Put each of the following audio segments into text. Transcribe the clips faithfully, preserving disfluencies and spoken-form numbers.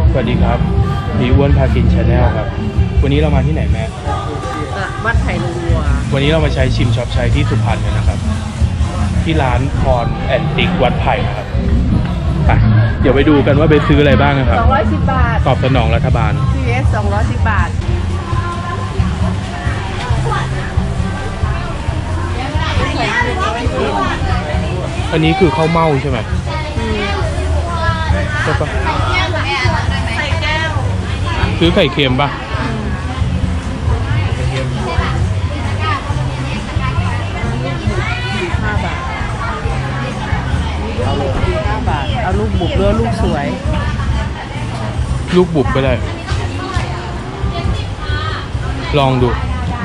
สวัสดีครับพี่อ้วนพากินชาแนลครับวันนี้เรามาที่ไหนแม่วัดไผ่ลงวัววันนี้เรามาใช้ชิมช็อปใช้ที่สุพรรณกันนะครับที่ร้านพรแอนติกวัดไผ่นะครับไปเดี๋ยวไปดูกันว่าไปซื้ออะไรบ้างนะครับสองร้อยสิบบาทตอบสนองรัฐบาลพี เอส สองร้อยสิบบาทอันนี้คือข้าวเม่าใช่ไหมใช่ปะซื้อไข่เค็มปะห้าบาทเอาเลยห้าบาทเอาลูกบุบเรือลูกสวยลูกบุบก็ได้ลองดู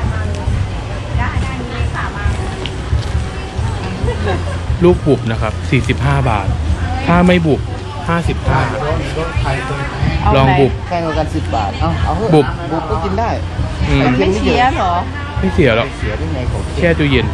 ลูกบุบนะครับสี่สิบห้าบาทถ้าไม่บุบห้าสิบห้าลองบุบแพงกว่ากันสิบบาทเอาเอาบุบบุบก็กินได้มันไม่เสียหรอไม่เสียหรอกเสียได้ไงของแช่ตู้เย็น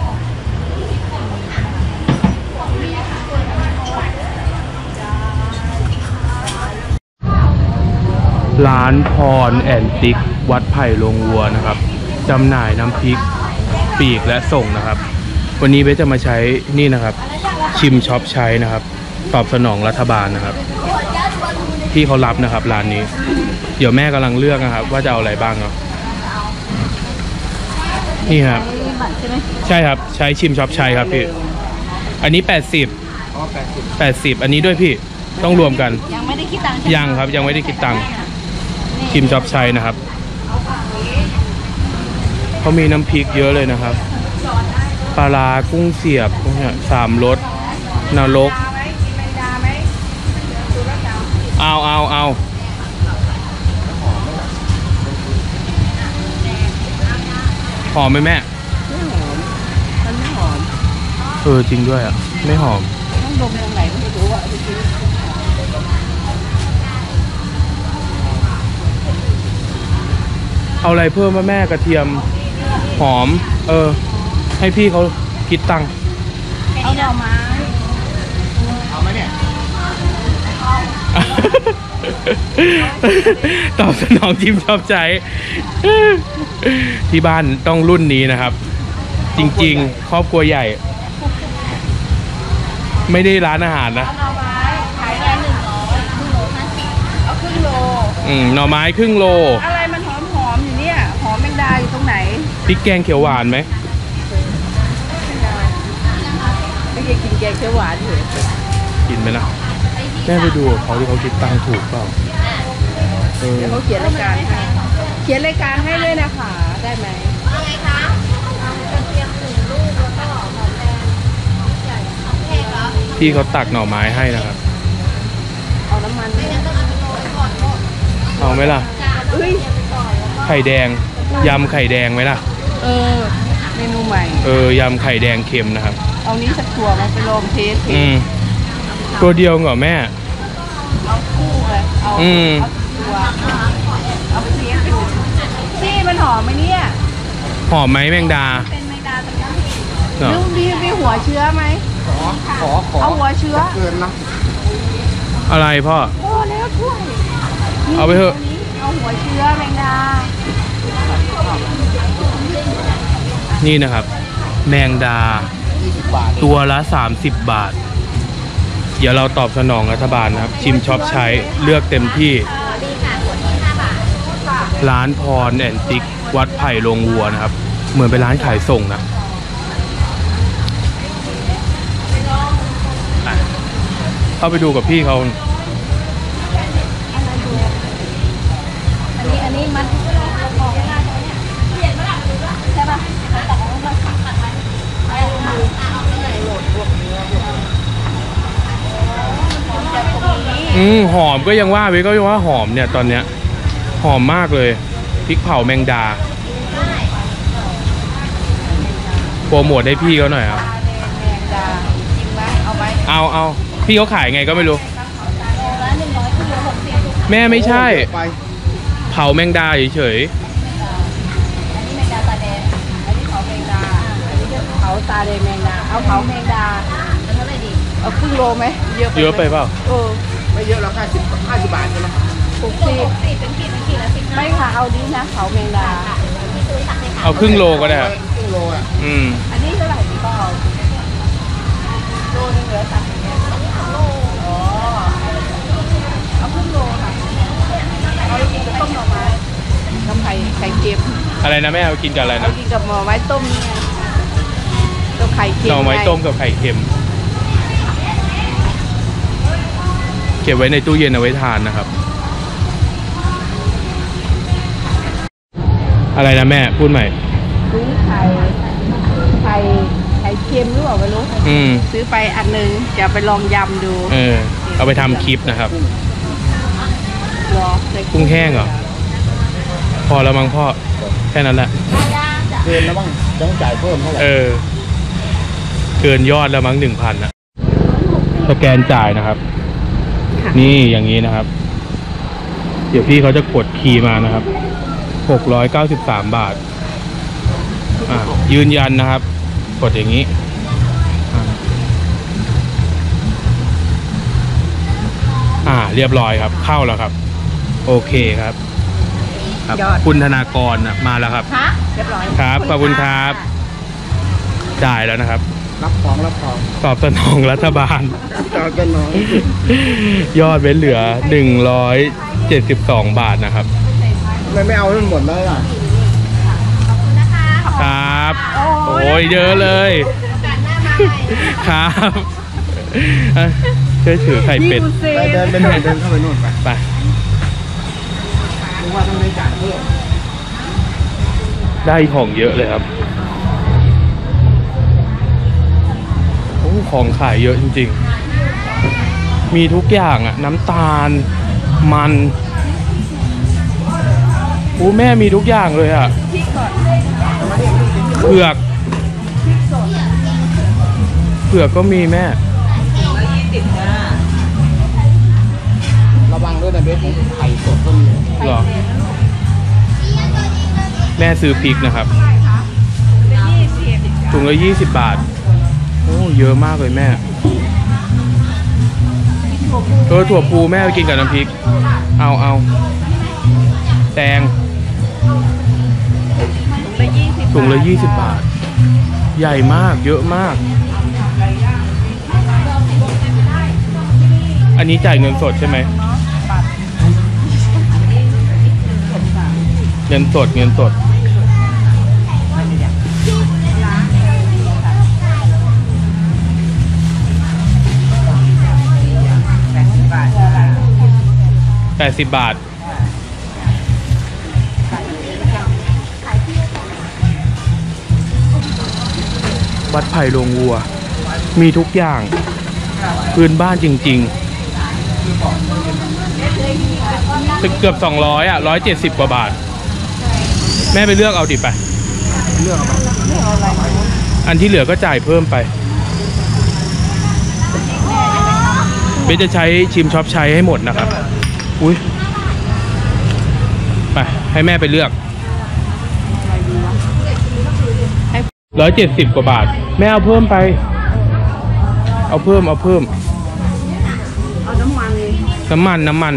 ร้านพรแอนติกวัดไผ่ลงวัวนะครับจำหน่ายน้ำพริกปีกและส่งนะครับวันนี้เบสจะมาใช้นี่นะครับชิมช็อปใช้นะครับตอบสนองรัฐบาลนะครับที่เขารับนะครับร้านนี้เดี๋ยวแม่กำลังเลือกนะครับว่าจะเอาอะไรบ้างเนาะนี่ครับใช่ครับใช้ชิมช็อปใช้ครับพี่อันนี้แปดสิบอ๋อแปดสิบแปดสิบอันนี้ด้วยพี่ต้องรวมกันยังไม่ได้คิดตังค์ยังครับยังไม่ได้คิดตังค์ชิมช็อปใช้นะครับเขามีน้ำพริกเยอะเลยนะครับปลาร้ากุ้งเสียบเนี่ยสามรสนรกเอาเอาเอาหอมไหมแม่ไม่หอมมันไม่หอมเออจริงด้วยอ่ะไม่หอมต้องดมตรงไหนไม่รู้อ่ะเอาอะไรเพิ่มมาแม่กระเทียมหอมเออให้พี่เขาคิดตังค์เอาดอกไม้เอาไหมเนี่ยตอบสนองจิ้มชอบใจที่บ้านต้องรุ่นนี้นะครับจริงๆครอบครัวใหญ่ไม่ได้ร้านอาหารนะขายได้หนึ่งร้อยครึ่งโลห้าสิบเอาครึ่งโลอืมหน่อไม้ครึ่งโลอะไรมันหอมหอมอยู่เนี่ยหอมแมงดาอยู่ตรงไหนพริกแกงเขียวหวานไหมไม่เคยกินแกงเขียวหวานเลยกินไหมนะแม่ไปดูเขาที่เขาคิดตังค์ถูกเปล่าเดี๋ยวเขาเขียนรายการให้เขียนรายการให้เลยนะคะได้ไหมอะไรคะกระเทียมหนึ่งลูกแล้วก็หอมแดงใหญ่แพงเหรอพี่เขาตักหน่อไม้ให้นะครับเอาน้ำมันไม่งั้นต้องเอาไปโรยก่อนเอาไหมล่ะไข่แดงยำไข่แดงไหมล่ะเออเมนูใหม่เออยำไข่แดงเค็มนะครับเอานี้สักตัวมาไปลองเทสอืมตัวเดียวเหรอแม่เอาคู่เลยเอาอืมตัวเอาไปเทสดูนี่มันหอมไหมเนี่ยหอมไหมแมงดาเป็นแมงดาตรงนี้ลูกดีมีหัวเชื้อไหมขอขอขอเอาหัวเชื้อเกินนะอะไรพ่อโอ้แล้วถ้วยเอาไปเถอะเอาหัวเชื้อแมงดานี่นะครับแมงดาตัวละสามสิบบาทเดี๋ยวเราตอบสนองรัฐบาลนะครับชิมช็อปใช้เลือกเต็มที่ร้านพรแอนติกวัดไผ่ลงวัวนะครับเหมือนเป็นร้านขายส่งนะเข้าไปดูกับพี่เขาอันนี้อันนี้มันใช่ป่ะอืมหอมก็ยังว่าเว้ยก็ยังว่าหอมเนี่ยตอนเนี้ยหอมมากเลยพริกเผาแมงดาโปรโมทให้พี่เขาหน่อยครับเอาเอาพี่เขาขายไงก็ไม่รู้แม่ไม่ใช่เผาแมงดาเฉยเผาตาแดงแมงดาเอาเผาแมงดาเท่าไหร่ดีเอาครึ่งโลไหมเยอะเยอะไปเปล่าเออไม่เยอะแล้วห้าสิบห้าสิบบาทใช่ไหมโอเคเอาดีนะเขาแมงดาเอาครึ่งโลก็ได้ครับครึ่งโลอ่ะอืมอันนี้เท่าไหร่พี่ก็เอาโลนึงเหลือสามสิบโลอ๋อเอาครึ่งโลค่ะเอาไปกินกับต้มหน่อไม้กับไข่ไข่เค็มอะไรนะแม่เอากินกับอะไรเอานะกินกับหน่อไม้ต้มนี่ไงกับไข่เค็มหน่อไม้ต้มกับไข่เค็ม เก็บไว้ในตู้เย็นเอาไว้ทานนะครับ อะไรนะแม่พูดใหม่ซื้อไข่ไข่ไข่เค็มหรือเปล่าไม่รู้อืมซื้อไปอันหนึงจะไปลองยำดูเออ เอาไปทำคลิปนะครับรอใส่กุ้งแห้งเหรอ พอแล้วมั้งพ่อ แค่นั้นแหละเกินแล้วบ้างต้องจ่ายเพิ่มเท่าไหร่เออ เกินยอดแล้วมั้งหนึ่งพันอะสแกนจ่ายนะครับ นี่อย่างนี้นะครับ เดี๋ยวพี่เขาจะกดคีย์มานะครับ หกร้อยเก้าสิบสามบาท อ่า ยืนยันนะครับ กดอย่างนี้ อ่า อ่า เรียบร้อยครับ เข้าแล้วครับ โอเคครับ ครับ คุณธนากรนะมาแล้วครับฮะเรียบร้อยครับ ขอบคุณครับ จ่ายแล้วนะครับรับของรับของตอบสนองรัฐบาลต่อกันน้องยอดเว้นเหลือหนึ่งร้อยเจ็ดสิบสองบาทนะครับไม่ไม่เอาทั้งหมดเลยอ่ะครับ โอ้ยเยอะเลย ครับอ่ะช่วยถือไข่เป็ดไปเดินไปนู่นเดินเข้าไปนู่นไปไปเพราะว่าต้องได้จ่ายเพิ่มได้ของเยอะเลยครับโอ้ของขายเยอะจริงๆ มีทุกอย่างอะน้ำตาล มันโอ้แม่มีทุกอย่างเลยอะเผือกเผือกก็มีแม่ระวังด้วยนะเบสไข่สดก็มีหรอ แม่ซื้อพริกนะครับถุงละยี่สิบบาท โอ้เยอะมากเลยแม่เออถั่วพูแม่ไปกินกับน้ำพริก เอาเอาแตงถุงละยี่สิบบาท ใหญ่มากเยอะมาก อันนี้จ่ายเงินสดใช่ไหม เงินสดเงินสด แปดสิบบาท วัดไผ่โรงวัว มีทุกอย่างพื้นบ้านจริงๆเกือบสองร้อยอ่ะร้อยเจ็ดสิบกว่าบาท แม่ไปเลือกเอาดิไปเลือกเอาไปอันที่เหลือก็จ่ายเพิ่มไปเบสจะใช้ชิมช็อปใช้ให้หมดนะครับ อุ้ยไปให้แม่ไปเลือกร้อยเจ็ดสิบกว่าบาท แม่เอาเพิ่มไป เอาเพิ่มเอาเพิ่มเอาน้ำมันเลยน้ำมันน้ำมัน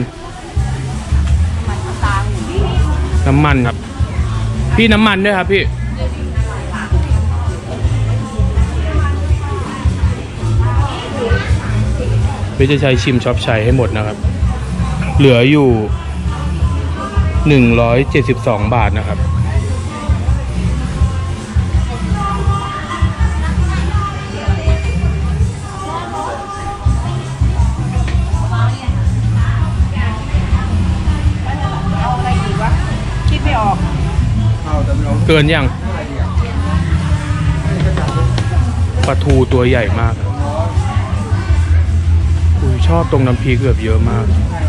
ตามอย่างนี้น้ำมันครับ พี่น้ำมันด้วยครับพี่ พี่จะใช้ชิมช็อปใช้ให้หมดนะครับ เหลืออยู่หนึ่งร้อยเจ็ดสิบสองบาทนะครับเอาอะไรอีกวะคิดไม่ออกเอาแต่ไม่เอาเกินยังปลาทูตัวใหญ่มากอุ้ยชอบตรงน้ำพริกแบบเยอะมาก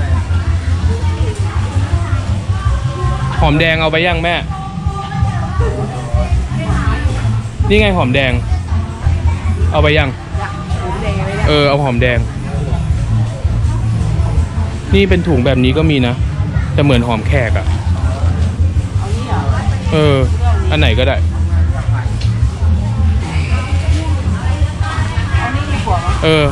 หอมแดงเอาไปยังแม่ นี่ไงหอมแดง เอาไปยังหมูแดงไว้แล้วเออเอาหอมแดง นี่เป็นถุงแบบนี้ก็มีนะแต่เหมือนหอมแขกอะเอานี่เหรอเออ อันไหนก็ได้เอานี่ดีกว่าเออ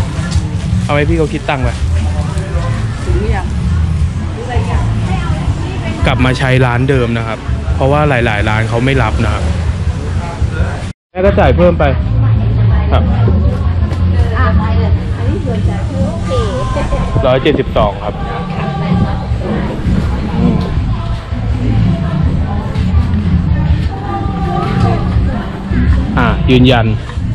เอาไว้พี่เขาคิดตังค์ไปถึงหรือยังหรืออะไรอย่างลับมาใช้ร้านเดิมนะครับ เพราะว่าหลายๆร้านเขาไม่รับนะครับแม่ก็จ่ายเพิ่มไปครับร้อยเจ็ดสิบสองครับอ่ายืนยัน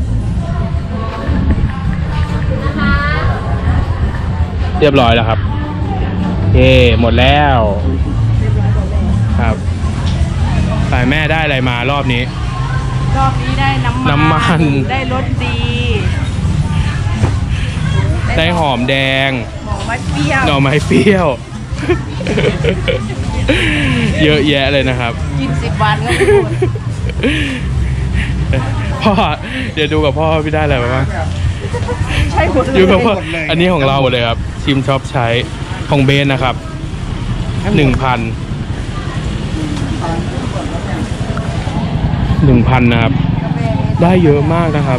เรียบร้อยแล้วครับเย่หมดแล้วครับสายแม่ได้อะไรมารอบนี้รอบนี้ได้น้ำมันน้ำมันได้รสดีได้หอมแดงหมอไม้เปรี้ยวหน่อไม้เปรี้ยว เยอะแยะเลยนะครับกินสิบวันก็ไม่หมดพ่อเดี๋ยวดูกับพ่อพี่ได้อะไรมาบ้างใช่หมดเลอยู่กับยพ่ออันนี้ของเราหมดเลยครับชิมชอบใช้ของเบนนะครับหนึ่งพันหนึ่งพันนะครับได้เยอะมากนะครับ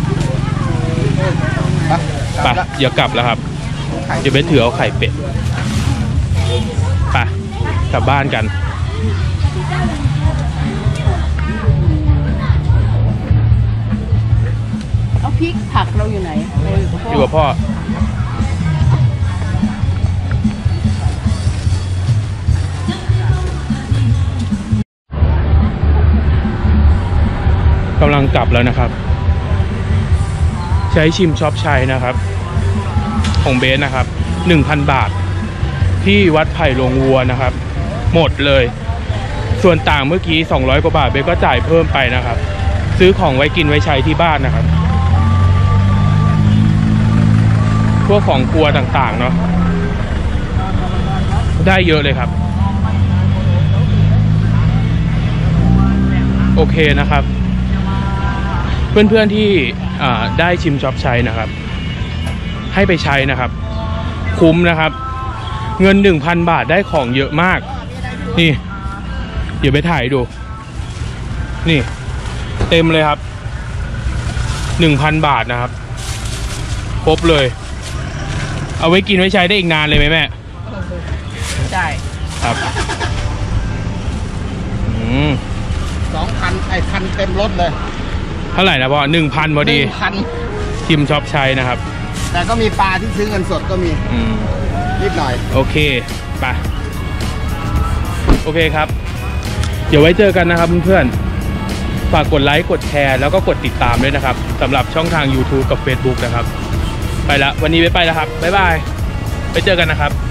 ไปเดี๋ยวกลับแล้วครับเดี๋ยวเบนถือเอาไข่เป็ดไปกลับบ้านกันเอาพริกผักเราอยู่ไหนเราอยู่กับพ่ออยู่กับพ่อ กำลังกลับแล้วนะครับ ใช้ชิมช็อปใช้นะครับ ของเบสนะครับ หนึ่งพัน บาท ที่วัดไผ่ลงวัวนะครับ หมดเลย ส่วนต่างเมื่อกี้สองร้อยกว่าบาทเบสก็จ่ายเพิ่มไปนะครับ ซื้อของไว้กินไว้ใช้ที่บ้านนะครับ พวกของครัวต่างๆเนาะได้เยอะเลยครับ โอเคนะครับ เพื่อนๆที่ได้ชิมช็อปใช้นะครับ ให้ไปใช้นะครับ คุ้มนะครับ เงิน หนึ่งพัน บาทได้ของเยอะมากนี่เดี๋ยวไปถ่ายดูนี่เต็มเลยครับ หนึ่งพัน บาทนะครับครบเลยเอาไว้กินไว้ใช้ได้อีกนานเลยไหมแม่ใช่ครับอืมสองพันไอ้พันเต็มรถเลยเท่าไหร่นะพ่อหนึ่งพันพอดีหนึ่งพันชิมช็อปใช้นะครับแต่ก็มีปลาที่ซื้อเงินสดก็มีอืมนิดหน่อยโอเคไปโอเคครับ เดี๋ยวไว้เจอกันนะครับเพื่อนๆฝากกดไลค์กดแชร์แล้วก็กดติดตามด้วยนะครับสำหรับช่องทาง YouTube กับ Facebook นะครับไปละวันนี้ไปไปแล้วครับบ๊ายบายไปเจอกันนะครับ